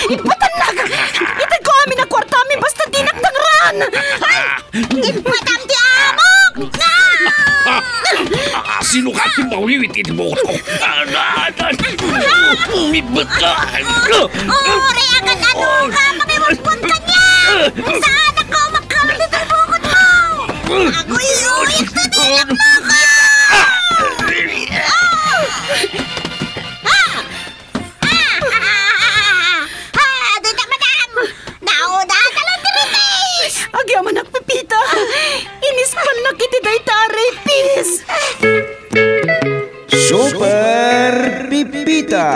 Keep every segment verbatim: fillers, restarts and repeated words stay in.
Ipatanag! Itag ko amin ang kwarta amin basta dinagdangran! Ay! Ipatam di amok! Sino ka si Mawiwit mo ko? Umibot ka! Uri agad ano ka! Mabiwagpon ka niya! Saan ako magkamit ito bukod mo? Ako iuwit na nilap mo ka! Agyaman nagpipita. Inispan na kiti day taray, pis. Super Pipita.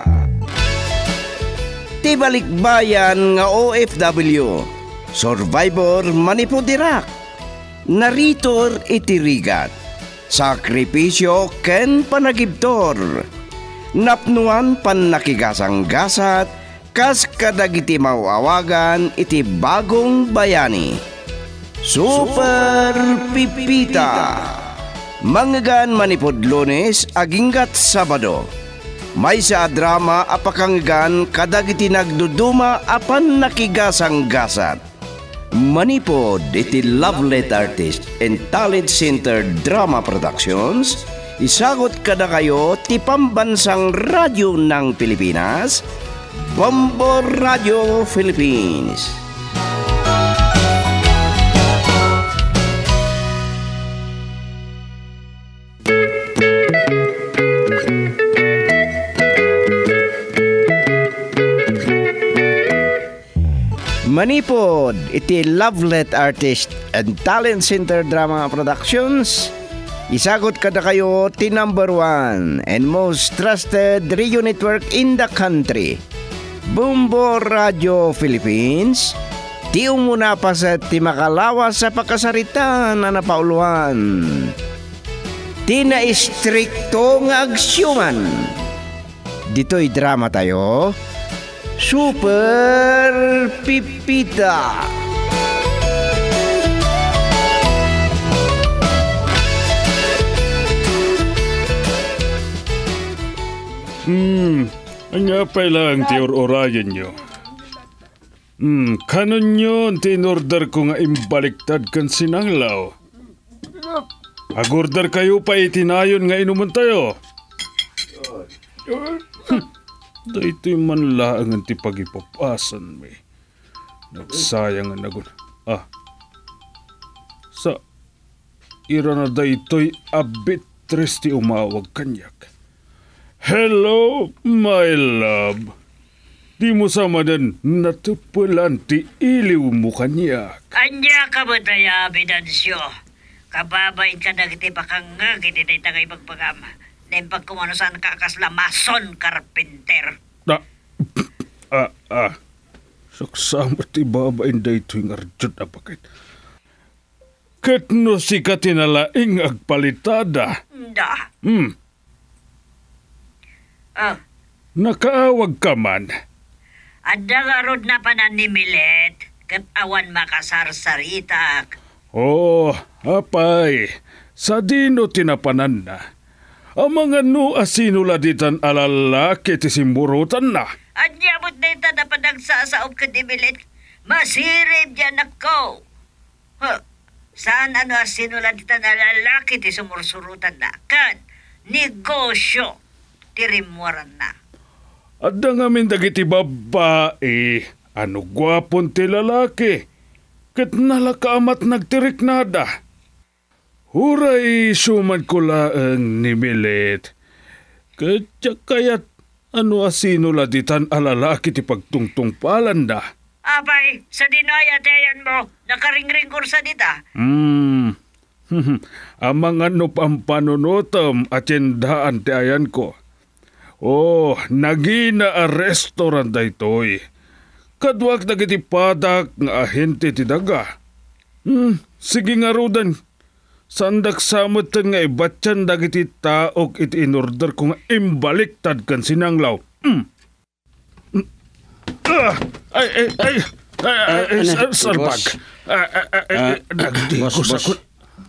Tibalikbayan nga O F W. Survivor manipudirak. Naritor itirigat. Sakripisyo ken panagibtor. Napnuan pan nakigasang-gasat. Kas kadagiti mawawagan iti bagong bayani. Super Pipita. Manggan manipod Lunes aginggat Sabado. May sa drama apakanggan kadagiti nagduduma apan nakigasang-gasat. Manipod iti Lovelet Artist and Talent Center Drama Productions. Isagot kada kayo ti pambansang radyo ng Pilipinas, Bombo Radio Philippines. Manipod iti Lovelet Artist and Talent Center Drama Productions. Isagot kada kayo ti number one and most trusted radio network in the country, Bombo Radio Philippines. Ti umuna pa sa ti makalawas sa pagkasarita na napauluan. Ti na istrikto nga agsyuman. Dito'y drama tayo, Super Pipita. Hmm, nga pa lang ti or-orayan nyo. Hmm, kanon nyo tin-order ko nga imbaliktad kan sinanglaw. Ag-order kayo pa itinayon nga inuman tayo. Hmm, da ito'y manlaangan ti pagipapasan may. Nagsayang nga nagun. Ah, sa ira na da ito'y abitres ti umawag kanyak. Hello, my love. Di mo sama din natupulan ti iliw mo kanyak. Kanya ka ba tayo, Bidansyo? Kababait ka na kiti pakanga kiti na itangay magpagama. Dahil pagkumano saan ka kasla mason carpenter. Ah, ah, ah. Saksama ti babain da ito'y ngarjot na bakit. Kat no si katinalaing agpalitada. Da. Hmm. Oh. Nakaawag ka man. Adda nga rod na panan ni Milet, kat awan makasarsaritak. Oh, apay, sa dino tinapanan na. Ang mga no asinuladitan alalaki ti simburutan na. At yabot na ita na panagsasaop ka ni Milet, masirib dyan ako. Huh. Saan ano asinuladitan alalaki ti sumursurutan na? Kan, negosyo. Tirimuaran na. At da ngamin dagiti babae, ano gwapon ti lalaki, kat nalakaamat nagtirik nada. Huray suman ko laang ni Milet, kat kayat ano asino laditan alalaki ti pagtungtung palanda. Abay, sa dinaya tayan mo, nakaringring kursa dita. Hmm, amang ano pang panunutom at yendaan ti ayan ko. Oh, nagina a restaurant da ito'y. Kadwag na kiti padak nga ahente ti daga. Hmm, sige nga rudan. Sandak samot nga ibatyan da kiti taok iti in-order ko nga imbaliktad kan sinanglaw. Hmm. Ah, ay, ay, ay, ay, ay, salbag. Nagdi ko sa kun.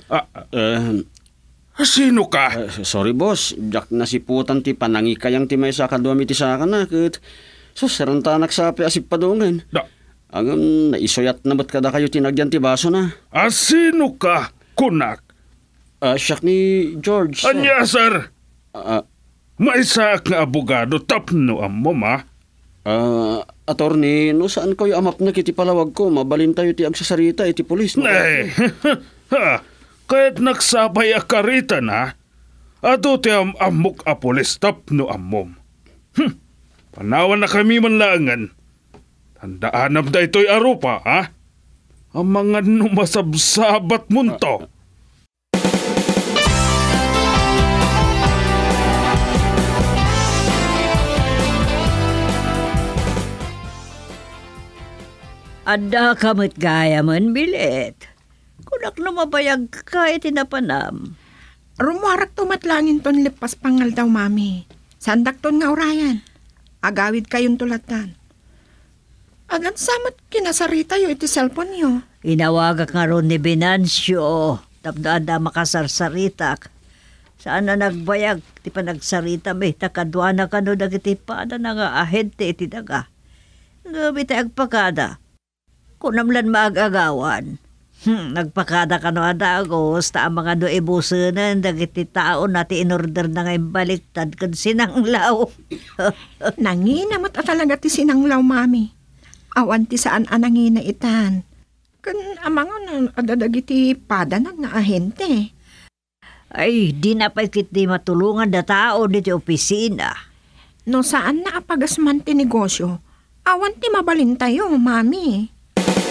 Sino ka? Uh, sorry boss, jak nasiputan ti panangikayang ti may sa kadwami ti saka na. Kat Sus, sarantanak sa api asip padungan. Da, Ang um, naisuyat na ba't kada kayo tinagyan ti baso na? asino ka, kunak? Ah, siyak ni George. sir. Anya, sir? Ah, May isa nga abogado tapno ang mo, ma. ah, attorney, no saan kayo amap na kiti palawag ko? Mabalin tayo ti agsasarita iti pulis. no? Eh, ha, kahit nagsabay akarita na, ato ti am amok a polis tapno ang mom. Hm, panawan na kami man laangan. Tandaan da ito'y arupa, ha? Ang mga numasabsabat munto. Ada kamot gaya man bilit. Kunak na mabayag ka itinapanam. Rumuarak tumatlangin ton lipas pangal daw, mami. Sandak ton nga urayan. Agawid kayong tulatan. Agad samot kinasarita yo iti cellphone yo. Inawagak nga ron ni Binancio. Tapdaan na makasarsaritak. Saan na nagbayag? Ti pa nagsarita may takadwa na kano dagiti pa na nga ahente iti daga. Gabi tayo agpakada. Kunamlan maagagawan. Hmm, nagpakada ka no adagos, ta ang mga do ibusunan, dagiti tao na ti inorder na ngayon baliktad kan sinanglaw. Nanginamot at talaga ti sinanglaw, mami. Awan ti saan anangina itan. Kan amang ano, adadagiti padanan nga ahente. Ay, di na pa kit di matulungan da tao di ti opisina. No saan na apagasman ti negosyo, awan ti mabalin tayo, mami.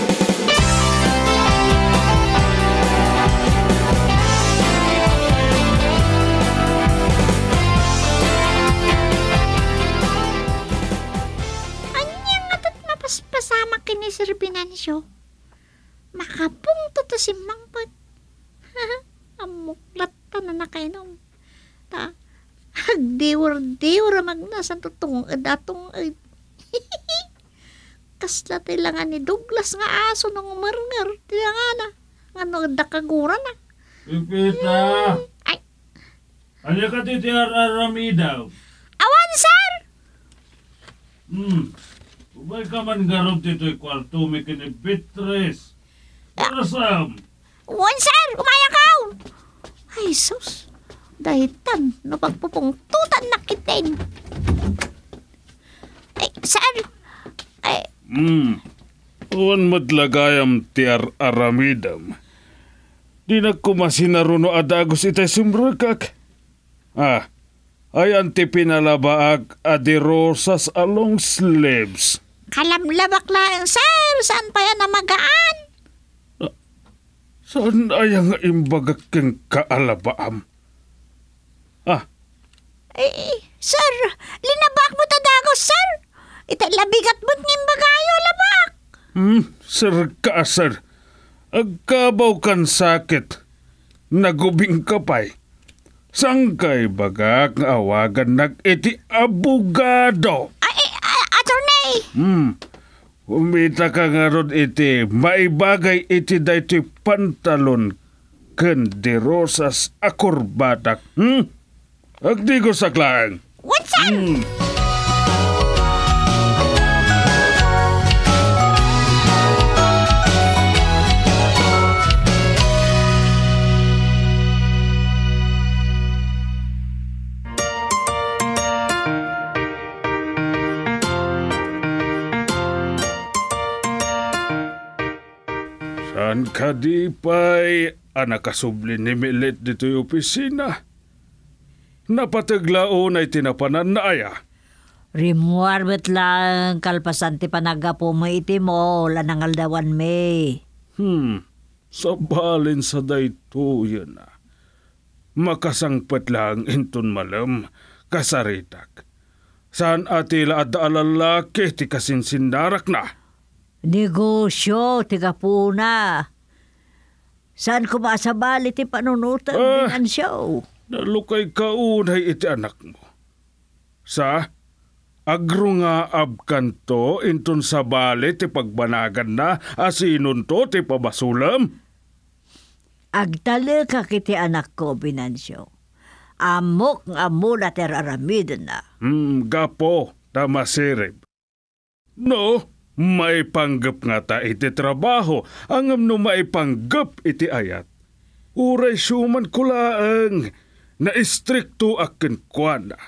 Pasama kini Sir Binancio. Makapung to to si Mangpot. Amuklat ta na nakainom. Ta, agdiwar-diwar magnasan tutong edatong ed. Kasla tilangan ni Douglas nga aso nung umarngar. Tilangan na. Nga dakagura na. Pipita! Ay, Ano ka titi aramidaw? awan, sir! Hmm. Ubay ka man garot dito'y kwarto mi kini Beatrice. Para sam. Wan, sir! Umayakaw! Ay, sus. Dahitan, napagpupungtutan na kitin. Ay, sir! Ay, Hmm. Uwan madlagayam ti ar aramidam. Di na kumasinaruno adagos itay sumragak. Ah, ay anti pinalabaag adirosas along sleeves. kalamlabak lang, sir! Saan pa yan namagaan? Saan ay ang imbagak keng kaalabaam? Ah, Eh, sir! Linabak mo tadagos, sir! Itay labigat mo't nimbagayo, labak! hmm, sir ka, sir. Agkabaw kan sakit. Nagubing kapay. Sangkay bagak nga awagan nag-iti abogado. Ay, ay, attorney! Hmm. Umita ka nga ron iti maibagay iti dayti pantalon ken de rosas akorbatak. Hmm? Agdi ko saklaan. What, sir? Hmm. Saan ka di pa'y anak kasubli ni Milet dito'y opisina? Napataglaon ay tinapanan na aya. Rimuar bet lang kalpasan ti panagapo mo iti mo, lanangaldawan me. Hmm, sabalin sa dayto yan na. Makasangpet lang inton malam, kasaritak. Saan atila at alalaki ti kasinsindarak na? Negosyo, tiga puna. Saan ko masabali ti panunutan Ah. Binancio? Nalukay kaunay iti anak mo. Sa agro nga abkanto inton sa bali ti pagbanagan na asinon to ti pabasulam. Agtali ka kiti anak ko, Binancio. Amok nga mula ter aramid na. Hmm, gapo, tamasirib. No, may panggap nga ta iti trabaho, angam no may panggap iti ayat. Uray suman kulaang, na istrikto akin kuana.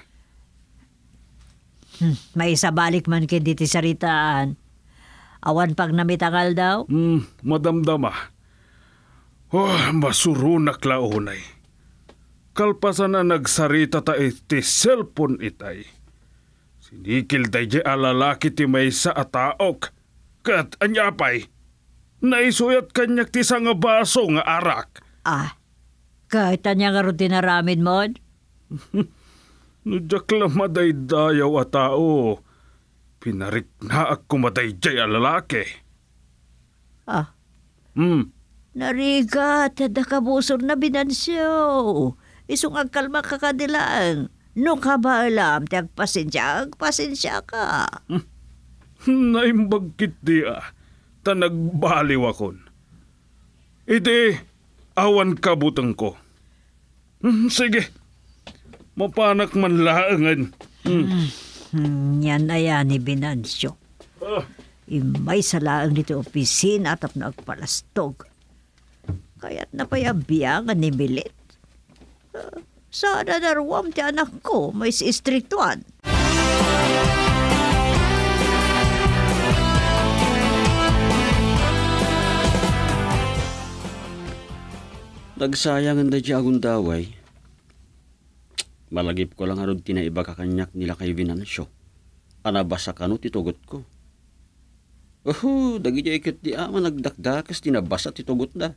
Hmm, may isabalik man kin diti saritaan. Awan pag namitangal daw? Hmm, madamdama. Oh, masurunak launay. Kalpasan na nagsarita ta iti cellphone itay. Sinikil day di alalaki ti may sa ataok. Kat anyapay, naisuyat kanyak ti sa nga baso nga arak. Ah, kahit anya nga ron tinaramid mo? Nudyak lang madaydayaw a tao. Pinarik na ako madayday a lalaki. Ah, Hmm, narigat, tada kabusor na binansyo. Isong agkalma ka kadilaan. No ka ba alam, ti agpasensya, agpasensya ka. naimbagkit di ah. Ta nagbaliw akon. Iti, awan kabutang ko. Hmm, sige, mapanak man laangan. Hmm. Hmm, yan na yan ni Binansyo. Ah, Imay sa laang dito opisina at na agpalastog. Kaya't napayabiyangan ni Milit. Uh, sana naruwam ti anak ko may si istriktuan. Nagsayangan da di agung daway. Malagip ko lang arod tinaiba kakanyak nila kay Binansyo. Anabasa kano titugot ko. Oho, dagi di ikit di ama nagdakdakas tinabasa titugot na.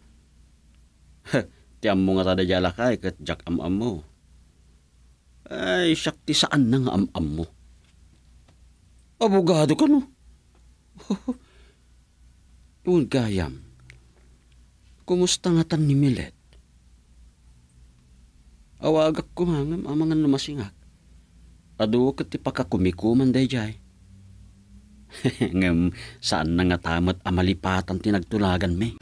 Tiyam mo nga tada jala kay kat jak am-am mo. Ay, syakti saan na nga am-am mo. Abogado ka no? Iwan gayam. Kumusta nga tan ni Milet? Awagak ko mangam amangan lumasingak. Ado kat ipakakumikuman day jay. Ngam saan na nga tamat amalipatan tinagtulagan me.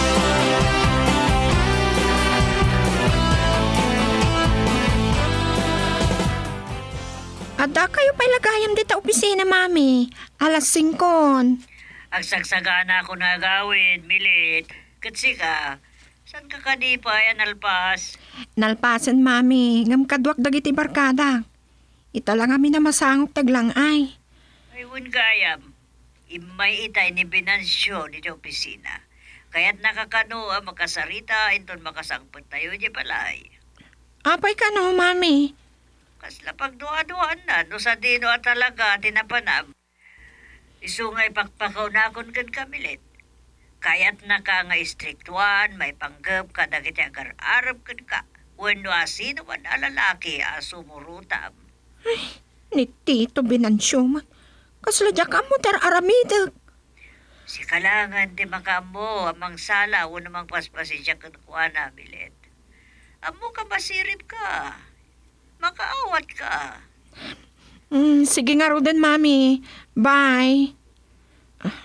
Ada kayo pa'y lagayam dito opisina, mami. Alas singkon. Agsagsagana ako na gawin, Milit. Katsi ka, saan ka kadipa yan alpas? Nalpasan, mami. Ngam kadwak dagiti barkada. Ita lang kami na masangok taglang ay. Ay, wun gayam. Imay itay ni Binansyo ni opisina. Kaya't nakakano ang makasarita, inton makasangpot tayo di palay. Apay ka no, mami. Kasla pagduwa-duwaan na, no sa dino at talaga tinapanam. Isungay pakpakaw na akon kan Kamilit. Kaya't naka nga istriktuan, may panggap ka dagiti agar-arab kan ka. Wenno asino man alalaki asumurutam. Ay, ni Tito Binansyo man. Kasla jak amo ter aramidag. Si kalangan di makamo amang sala o namang paspasi siya kanukuha na, Milit. Amo ka masirip ka. Makaawat ka. Mm, sige nga ro din, mami. Bye. Ah.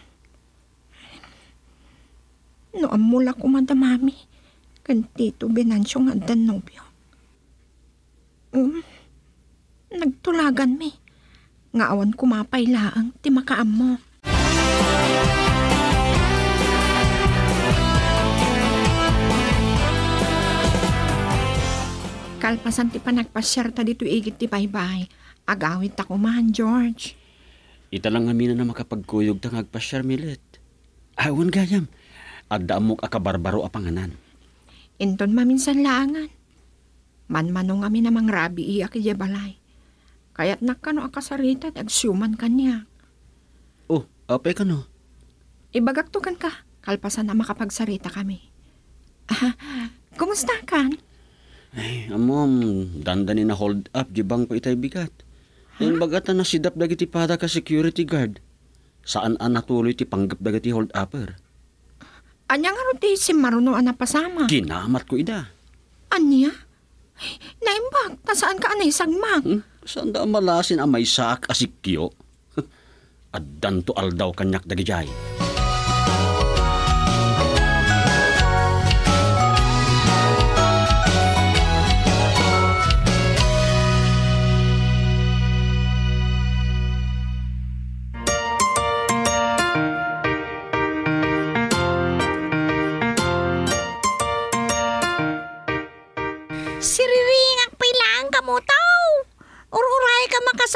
No, amula ko mada, mami. Kan Tito Binansyo nga dan nobyo. Um, nagtulagan mi. Nga awan kumapay laang ti makaam mo. Kalpasan ti panagpasyar ta dito igit ti baybay. Agawit ta kumahan, George. Ita lang amina na makapagkuyog ta ngagpasyar Milet. Awan gayam. Adda amok akabarbaro a panganan. Inton maminsan laangan. Manmanong kami namang rabi iya kaya balay. Kaya't nakano akasarita at agsyuman kanya. Oh, apay ka no? Ibagaktukan ka. Kalpasan na makapagsarita kami. Ah, kumusta kan? Ay, amom, dandanin na hold up, jibang ko itay bigat. Yung bagata na sidap dagiti pada ka security guard. Saan an natuloy ti panggap dagiti hold upper? Anya nga ro ti si Maruno ang napasama. Kinamat ko ida. Anya? Ay, naimbag, tasaan ka anay sagmang? Hmm? Saan da malasin ang may saak asikyo? Addan to aldaw kanyak dagijay.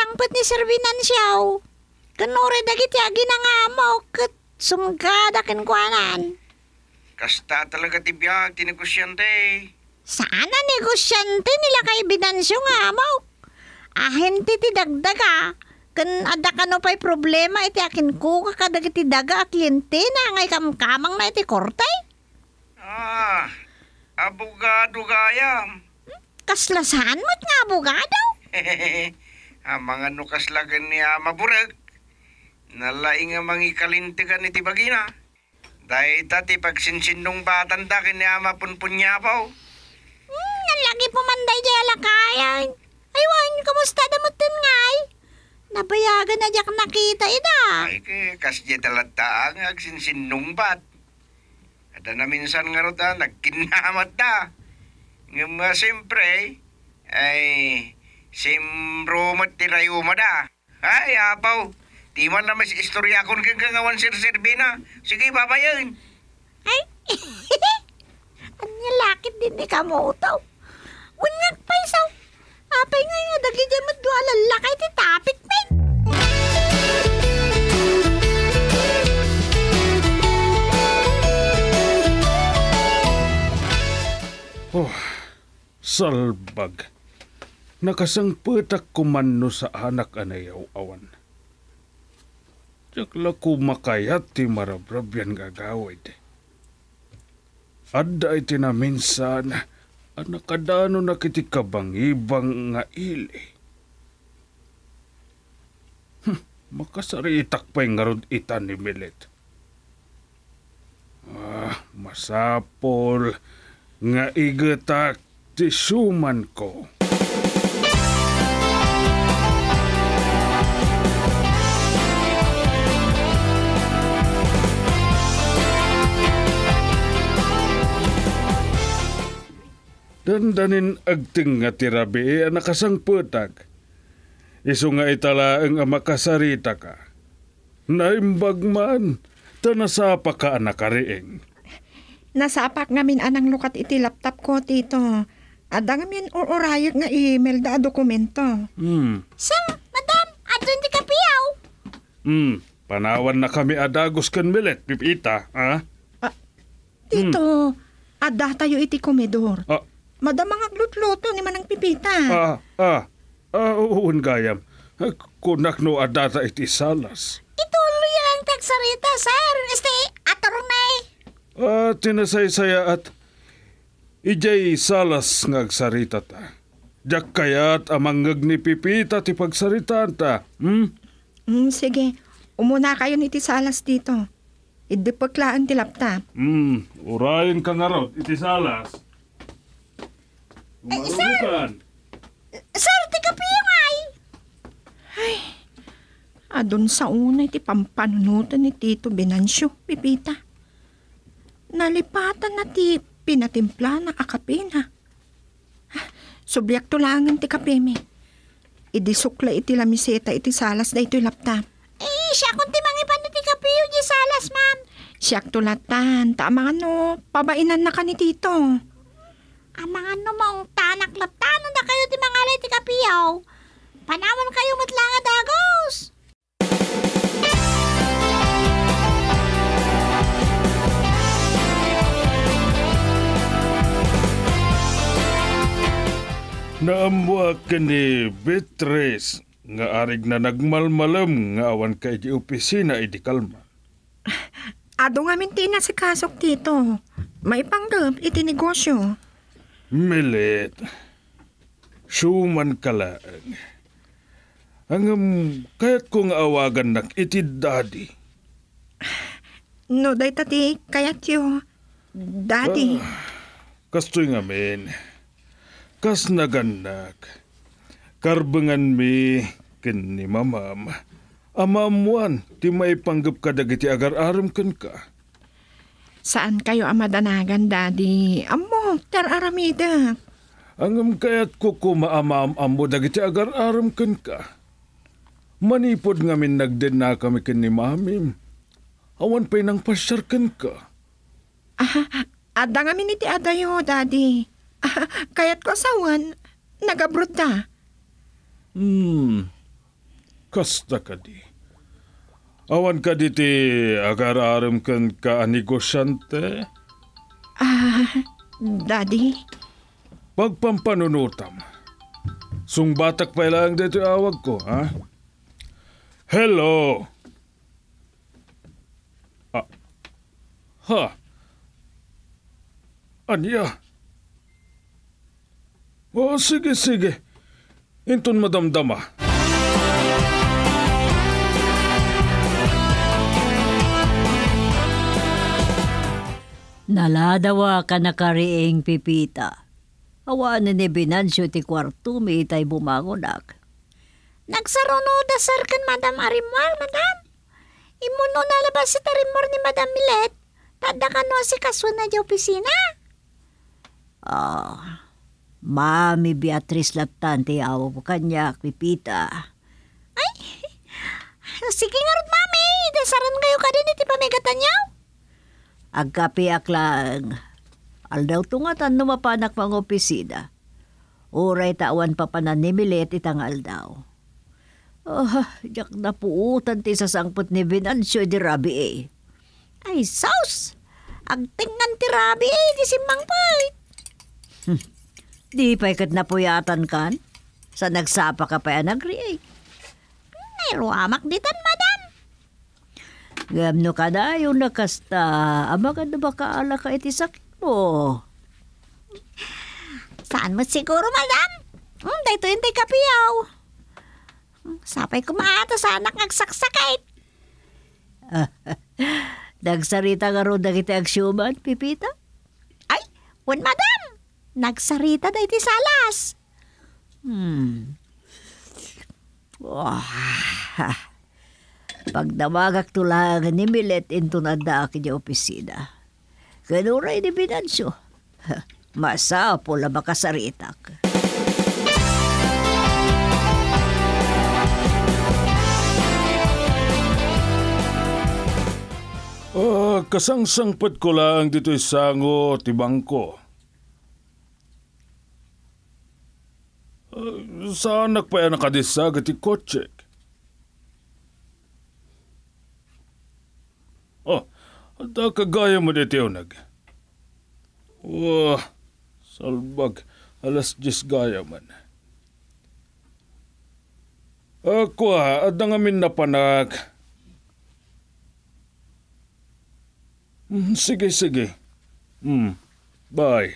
pinampet ni Sir Venancio. Kanure dagiti agi na nga mo kat sumgada kenkwanan. Kasta talaga ti biyag, tinegosyante. Sana negosyante nila kay Venancio nga mo. Ahente ti dagdaga. Kan ada ka no pa'y problema iti akin ko kakadagiti daga a kliyente na ngay kamkamang na iti kortay. Ah, abogado gayam. Kaslasan mo't nga abogado. Ang mga nukas lagan ni Ama Burag. Nalaing nga mangi kalintigan iti bagina. Dahil tati pagsinsinong batan da ni Ama punpunyapaw. Hmm, nalagi pumanday di alakayan. Aywan, kamusta damutin ngay? Nabayagan na jak nakita ida. Ay ke, kasya talata ang agsinsinong bat. Ada na minsan nga rota, nagkinamat da. Nga mga siyempre, ay simrumat tirayuma da. Ay, apaw. Di man na mas istorya kung kagawan Sir Servina. Sige, babayan. Ay, anya lakit din ni kamotaw. Unyag pa isaw. Apay nga nga dagi dyan mo doon lalakay ti tapik men. Oh, salbag. Nakasangputak kumanno sa anak anayaw awan. Jakla kumakayat ti marabrabyan gagawid. Adda iti na minsan, anakadano na kiti kabangibang nga ili. Hm, makasaritak pa'y ngarod ita ni Milet. Ah, masapol nga igatak ti suman ko. Dandanin agting nga tirabi ang nakasangputag. Isu nga itala ang makasarita ka. Naimbag man, tanasapa ka nakariing. Nasapak ngamin anang lukat iti laptop ko, tito. Ada ngamin urayag nga email da dokumento. Hmm, Sang, madam, adun ti kapiyaw. hmm, panawan na kami adagos kan Milet, pipita, ha? Tito, ada tayo iti komedor. Ah, Madam mga glutluto ni manang pipita. ah, ah, ah, uun gayam. Kunak no adata iti salas. Ituloy lang tagsarita, sir. Este, atarong na eh. Ah, tinasaysaya at ijay salas ngagsarita ta. Jak kayat amangag ni pipita ti pagsaritaan ta. Hmm? Hmm, sige, umuna kayo ni iti salas dito. Idipaglaan ti laptop. Hmm, urayin ka nga raw, iti salas. Umarubukan. Sir, ti kapiyaw ay. Adun sa una iti pampanunutan ni Tito Venancio, pipita. Nalipatan na ti pinatimpla na akapin, ha. Subyak tulangan ti kapeme. Idisukla iti lamiseta iti salas da ito'y laptop. Eh, siya kung ti mangipan ni ti kapiyaw di salas, ma'am. Siyak tulatan, tama no, pabainan na ka ni Tito. Ang mga numang tanak laptano na kayo ti mga alay ti kapiyaw. Panawan kayo matlanga dagos. Naamuak ka ni Beatrice nga arig na nagmalmalam nga awan ka iti opisina iti kalma. Ado nga minti na si kasok Tito. May panggap iti negosyo. Milet, suman ka lang. Hangam, kaya't kong awagan nak iti daddy. No, day tati, kayat yo. Daddy. Kastoy nga men, kas naganak. Karbangan mi, kin ni mamam. Amamuan, ti may panggap ka dagiti agar-aram kan ka. Saan kayo amadanagan, Daddy? Amo, ter aramida. Angam kaya't ko kumaamam amo dagiti agar-aram kan ka. Manipod ngamin nagden na kami kin ni mamim. Awan pa'y nang pasyar kan ka. Ah, ada nga miniti adayo, Daddy. Ah, kaya't ko asawan, nagabrod ta. Hmm, Kasta ka di. Awan ka di ti agar-aram kan ka negosyante. Ah, Daddy, Pagpampanunutam. Sungbatak pa lang dito awag ko, ha? Hello! Ah. Ha? Anya? Oh, sige, sige. Inton madamdama. Naladawa ka na kariing pipita. Awan ni Binansyo ti kwarto mi itay bumangonak. Nagsaruno da sir kan Madam Arimar, Madam. Imuno nalabas si Tarimor ni Madam Milet. Tada ka no si kaswa na di opisina. Ah, Mami Beatrice Latante awa po kanya, pipita. Ay, sige nga rin, Mami. Dasaran kayo ka din iti pamigatan niyo. Agkapiak lang. Aldaw tungatan numapanak mga opisina. Uray tawan pa pananimilit itang aldaw. Oh, jak na puutan ti sasangpot ni Binansyo di Rabi eh. Ay, saus! Agtingan ti Rabi eh, di simang pay. Hmm. Di pa ikat na puyatan kan? Sa nagsapa ka pa yan agri eh. Ay, ruamak ditan, Madam. Gamno ka na yung nakasta. Ama ka na ba kaala ka iti sakit mo? Saan mo siguro, Madam? Hmm, dahito yung tay kapiyaw. Sapay kumaata sa anak ngagsaksakait. Nagsarita nga ron na kita agsyuman, pipita? Ay, wan, Madam. Nagsarita da iti salas. Hmm. Wah. Pag namagak tulangan ni Milet into nanda akin yung opisina. Ganuray ni Binansyo. Masapo la makasaritak. Ah, kasangsangpat ko lang dito isango ti bangko. Uh, saan nakpaya nakadisag ti kotse? Oh, ada kagaya mo dito nag. Wah, salbag, alas diyes gaya man. Ako ha, ada ngamin na panak. Hmm, sige, sige. Hmm, bye.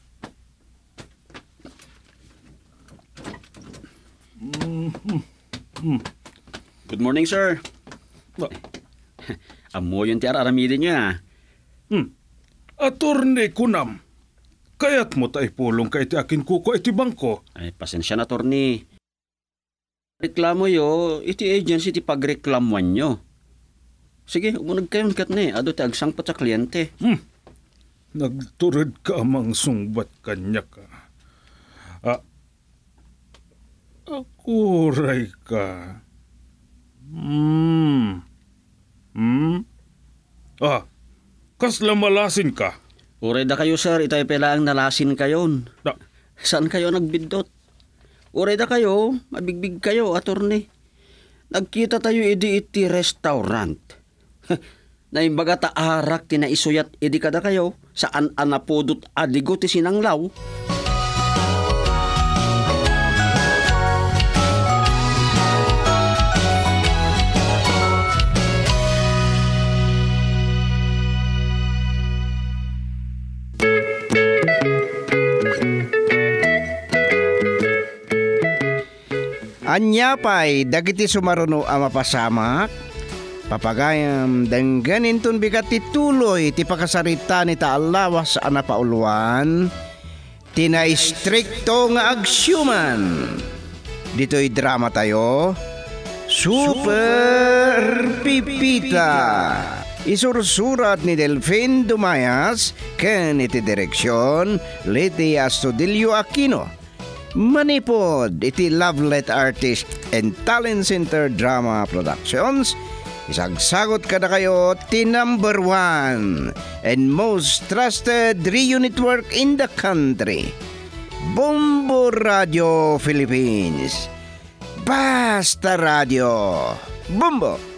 Good morning, sir. Ba- Amo yung tiar aramidin niyo, ah. Hmm. Atorne kunam. Kaya't mo tayo pulong kay ti akin kuko iti bangko. Ay, pasensya na, Torni. Reklamo yo, iti agency ti pagreklamuan nyo. Sige, umunag kayo kat ni. Ado ti agsangpat sa kliyente. Hmm. Nagturad ka amang sungbat kanya ka. Ah, akuray ka. Hmm. Hmm? Ah, kasla malasin ka. Uray da kayo, sir. Itay pala ang nalasin kayon. Da, Saan kayo nagbindot? Uray da kayo, mabigbig kayo, attorney. Nagkita tayo idi iti restaurant. Naimbaga ta arak ti naisuyat idi kada kayo saan anapudot adigo ti sinanglaw. Anya pa'y dagiti sumaruno a mapasamak, papagayam dengganin tun bigat ti tuloy ti pakasarita ni taalawas a napauluan, tina-istrikto nga agsyuman. Dito'y drama tayo, Super Pipita. Isursurat ni Delfin Dumayas, ken iti direksyon, Leti Astudillo Aquino. Manipod, iti Lovelet Artist and Talent Center Drama Productions. Isagsagot ka na kayo, ti number one and most trusted reunit work in the country, Bombo Radio Philippines. Basta Radio. Bumbo!